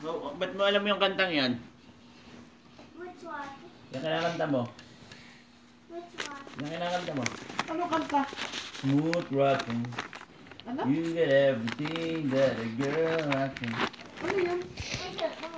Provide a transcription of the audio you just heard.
Oh, ba't mo alam yung kantang yan? Which one? Yung kinakanta mo? Which one? Yung kinakanta mo? Ano kanta? Smooth rocking. Ano? You get everything that a girl rocking. Ano yun? What's it?